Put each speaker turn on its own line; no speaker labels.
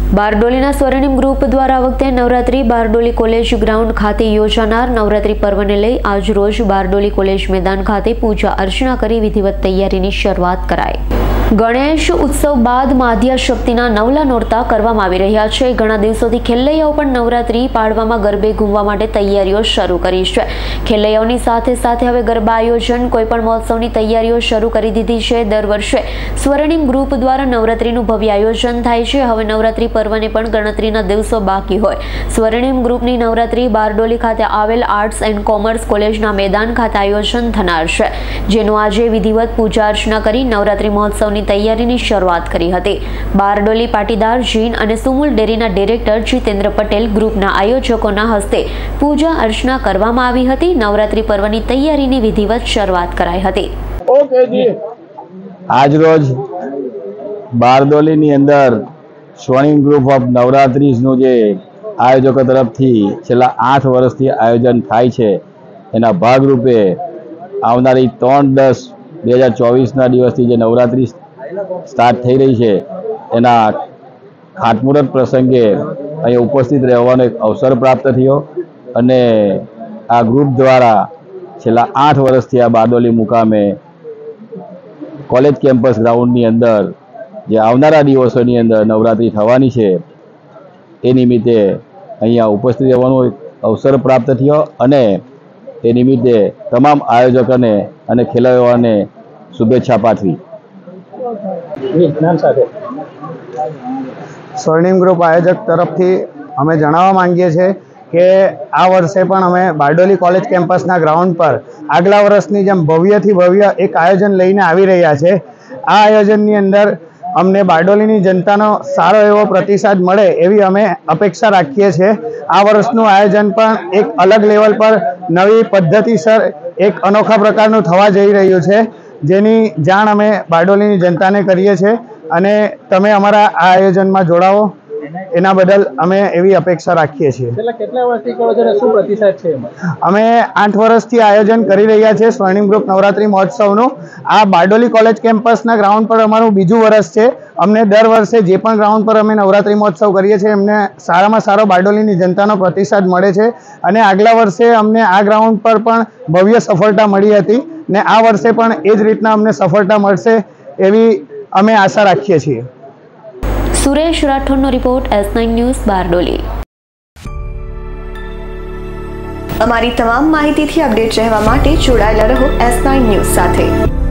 બારડોલીના સ્વર્ણિમ group દ્વારા આ વખતે નવરાત્રી બારડોલી કોલેજ ગ્રાઉન્ડ ખાતે યોજાનાર નવરાત્રી પર્વને લઈ આજ રોજ બારડોલી કોલેજ મેદાન ખાતે પૂજા અર્ચના કરી વિધિવત તૈયારીની શરૂઆત કરાઈ। ગણેશ ઉત્સવ બાદ માધ્યા શક્તિના નવલા નોરતા કરવામાં આવી રહ્યા છે। ઘણા દિવસોથી ખેલૈયાઓ પણ નવરાત્રી પાડવામાં ગરબે ઘૂમવા માટે તૈયારીઓ શરૂ કરી છે। ખેલૈયાઓની સાથે સાથે હવે ગરબા આયોજન કોઈપણ મહોત્સવની તૈયારીઓ શરૂ કરી દીધી છે। દર વર્ષે સ્વર્ણિમ ગ્રુપ દ્વારા નવરાત્રીનું ભવ્ય આયોજન થાય છે। હવે નવરાત્રી પર્વને પણ ગણતરીના દિવસો બાકી હોય સ્વર્ણિમ ગ્રુપની નવરાત્રી બારડોલી ખાતે આવેલ આર્ટ્સ એન્ડ કોમર્સ કોલેજના મેદાન ખાતે આયોજન થનાર છે, જેનું આજે વિધિવત પૂજા અર્ચના કરી નવરાત્રી મહોત્સવની તૈયારીની શરૂઆત કરી હતી। બારડોલી પાટીદાર જીન અને સુમુલ ડેરીના ડિરેક્ટર જીતેન્દ્ર પટેલ ગ્રુપના આયોજકોના હસ્તે પૂજા અર્ચના કરવામાં આવી હતી। નવરાત્રી પર્વની તૈયારીની વિધિવત શરૂઆત કરાઈ હતી।
આજ રોજ બારડોલીની અંદર સ્વર્ણિમ ગ્રુપ ઓફ નવરાત્રીનું જે આયોજકો તરફથી છેલ્લા 8 વર્ષથી આયોજન થાય છે, એના ભાગરૂપે આવનારી 3/10/2024ના દિવસથી જે નવરાત્રી સ્ટાર્ટ થઈ રહી છે, એના ખાતમુહૂર્ત પ્રસંગે અહીં ઉપસ્થિત રહેવાનો એક અવસર પ્રાપ્ત થયો અને આ ગ્રુપ દ્વારા છેલ્લા 8 વર્ષથી આ બારડોલી મુકામે કોલેજ કેમ્પસ ગ્રાઉન્ડની અંદર જે આવનારા દિવસોની અંદર નવરાત્રી થવાની છે, એ નિમિત્તે અહીંયા ઉપસ્થિત રહેવાનો અવસર પ્રાપ્ત થયો અને એ નિમિત્તે તમામ આયોજકોને અને ખેલૈયાઓને શુભેચ્છા પાઠવી।
સ્વર્ણિમ ગ્રુપ આયોજક તરફથી અમે જણાવવા માંગીએ છીએ કે આ વર્ષે પણ અમે બારડોલી કોલેજ કેમ્પસના ગ્રાઉન્ડ પર આગલા વર્ષની જેમ ભવ્યથી ભવ્ય એક આયોજન લઈને આવી રહ્યા છે। આ આયોજનની અંદર અમને બારડોલીની જનતાનો સારો એવો પ્રતિસાદ મળે એવી અમે અપેક્ષા રાખીએ છીએ। આ વર્ષનું આયોજન પણ એક અલગ લેવલ પર નવી પદ્ધતિસર એક અનોખા પ્રકારનું થવા જઈ રહ્યું છે, જેની જાણ અમે બારડોલીની જનતાને કરીએ છીએ અને તમે અમારા આ આયોજનમાં જોડાવો એના બદલ અમે એવી અપેક્ષા રાખીએ છીએ।
કેટલા વર્ષથી કરો છો અને શું પ્રતિસાદ છે?
અમે 8 વર્ષથી આયોજન કરી રહ્યા છીએ સ્વર્ણિમ ગ્રુપ નવરાત્રી મહોત્સવનું। આ બારડોલી કોલેજ કેમ્પસના ગ્રાઉન્ડ પર અમારું બીજું વર્ષ છે। અમને દર વર્ષે જે પણ ગ્રાઉન્ડ પર અમે નવરાત્રી મહોત્સવ કરીએ છીએ એમને સારામાં સારો બારડોલીની જનતાનો પ્રતિસાદ મળે છે અને આગલા વર્ષે અમને આ ગ્રાઉન્ડ પર પણ ભવ્ય સફળતા મળી હતી ને આ વર્ષે પણ એ જ રીતના અમને સફળતા મળશે એવી અમે આશા રાખીએ છીએ।
સુરેશ રાઠોડનો રિપોર્ટ, S9 ન્યૂઝ, બારડોલી।
અમારી તમામ માહિતીથી અપડેટ રહેવા માટે જોડાયેલા રહો S9 ન્યૂઝ સાથે।